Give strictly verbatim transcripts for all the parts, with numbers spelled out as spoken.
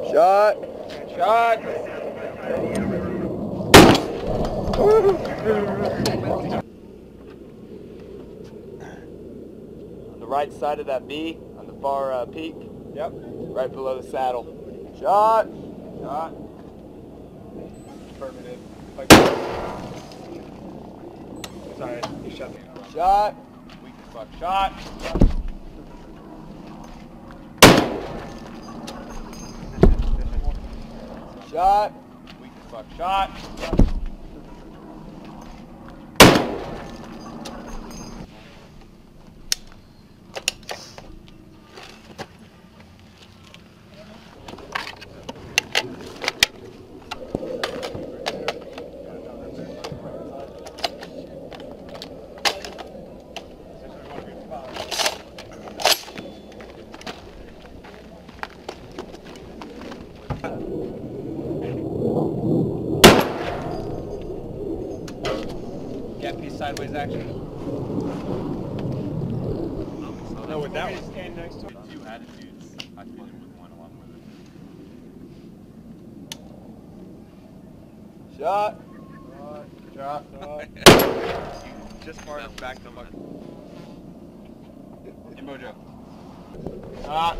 Shot. Shot. On the right side of that B, on the far uh, peak. Yep. Right below the saddle. Shot. Shot. Affirmative. Sorry, you shot me. Shot. Weak as fuck. Shot. Shot. Weak as fuck. Shot. Yeah, piece sideways action. No, with that one. Stand next to it. Two attitudes. I feel like with one along with it. Shot. Shot. Shot. Just far enough back to my. In Mojo. Shot.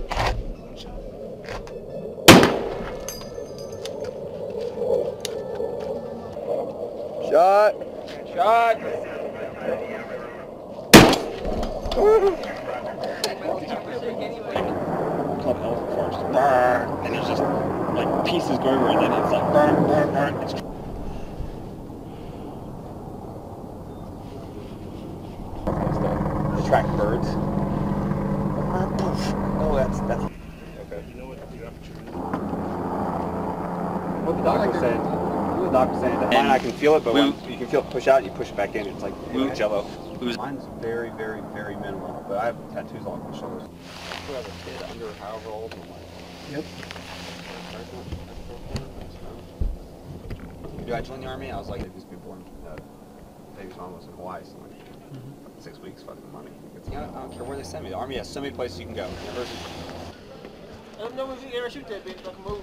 Shot. Shot. Called Elephant Force. Burn. And there's just like pieces going over, and then it's like burn, burn, burn. It's track birds. No, that's that's. Okay. You know what the aperture is? What the doctor said. The doctor saying that mine I can feel it, but when you can feel it push out, you push it back in. It's like like jello. Mine's very, very, very minimal, but I have tattoos all over my shoulders. You have a kid under however old? Yep. Did I join the army? I was like, these people born. Uh, baby's mom was in Hawaii, so like mm-hmm. six weeks, fucking money. It's, you know, I don't care where they send me. The army has so many places you can go. University. I don't know if you ever shoot that bitch, fucking move.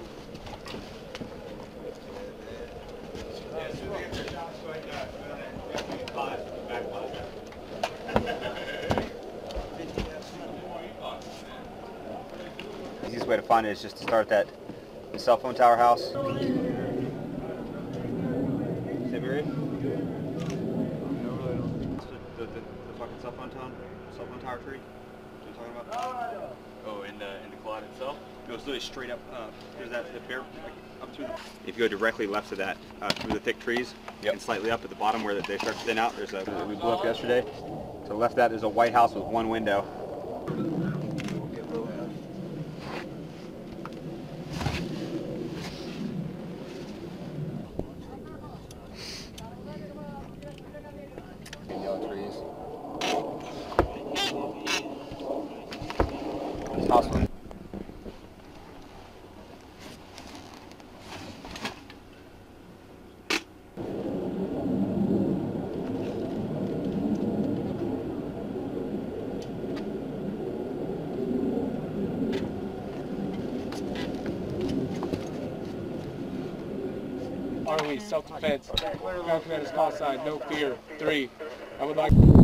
The easiest way to find it is just to start that the cell phone tower house. Siberian? The, the, the fucking cell phone town, cell phone tower tree? What are you talking about? Oh, in the in the quad itself? It goes literally straight up. Uh, there's that the bear like, up through. The, if you go directly left of that, uh, through the thick trees, yep. And slightly up at the bottom where they start to thin out, there's a we blew up yesterday. To the left of that is a white house with one window. Yellow trees. This house one. Army, self-defense. Ground commander's call sign, no fear. Three. I would like.